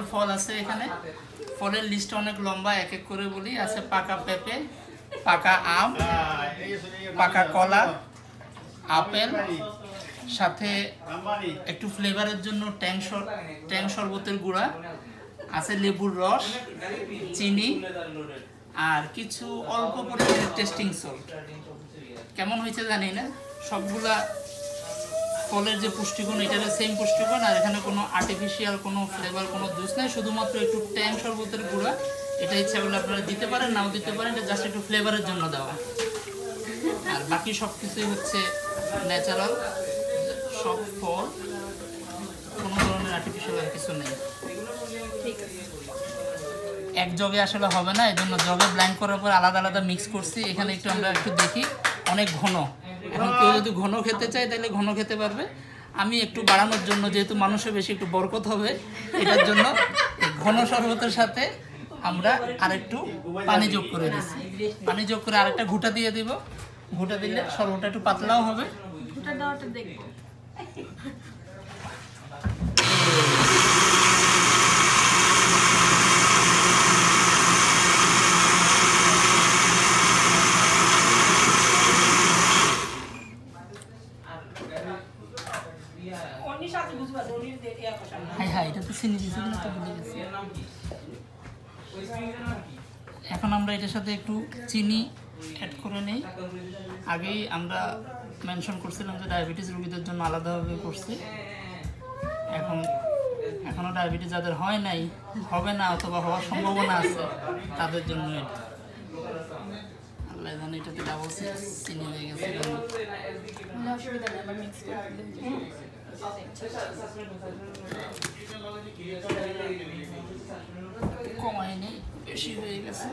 ফল আছে এখানে। ফলের লিস্ট অনেক লম্বা, এক এক করে বলি। আছে পাকা পেঁপে, পাকা আম, পাকা কলা, আপেল, সাথে একটু ফ্লেভারের জন্য ট্যাং শরবতের গুঁড়া আছে, লেবুর রস, চিনি আর কিছু অল্প পরিমাণে টেস্টিং সল্ট। কেমন হয়েছে জানি না। সবগুলা ফলের যে পুষ্টিগুণ এটার সেম পুষ্টিগুণ, আর এখানে কোনো আর্টিফিশিয়াল কোনো ফ্লেভার কোনো জুস নেই, শুধুমাত্র একটু ট্যাং শরবতের গুঁড়া। এটা ইচ্ছা করলে আপনারা দিতে পারেন, নাও দিতে পারেন, এটা জাস্ট একটু ফ্লেভারের জন্য দেওয়া। আর বাকি সব কিছুই হচ্ছে ন্যাচারাল সব ফল, কোনো ধরনের আর্টিফিশিয়াল আর কিছু নেই। এক জগে আসলে হবে না, এই জন্য জগে ব্ল্যান্ড করার পর আলাদা আলাদা মিক্স করছি। এখানে একটু আমরা একটু দেখি, অনেক ঘন। এখন কেউ যদি ঘন খেতে চায় তাহলে ঘন খেতে পারবে। আমি একটু বাড়ানোর জন্য, যেহেতু মানুষের বেশি একটু বরকত হবে, এটার জন্য ঘন শরবতের সাথে আমরা আরেকটু পানি যোগ করে দিচ্ছি। পানি যোগ করে আরেকটা ঘুঁটা দিয়ে দিব। ঘুঁটা দিলে শরবতটা একটু পাতলাও হবে। ঘুঁটা দেওয়াটা দেখবো। হ্যাঁ হ্যাঁ, এটা তো চিনি দিয়েছি না, তো ভুলে গেছি। এখন আমরা এটার সাথে একটু চিনি অ্যাড করে নেই। আগেই আমরা মেনশন করছিলাম যে ডায়াবেটিস রোগীদের জন্য আলাদাভাবে করছি। এখনও ডায়াবেটিস যাদের হয় নাই, হবে না অথবা হওয়ার সম্ভাবনা আছে, তাদের জন্য এটা। আল্লাহ জানে এটাতে ডাবল চিনি হয়ে গেছে। কমায় নেই, বেশি হয়ে গেছে।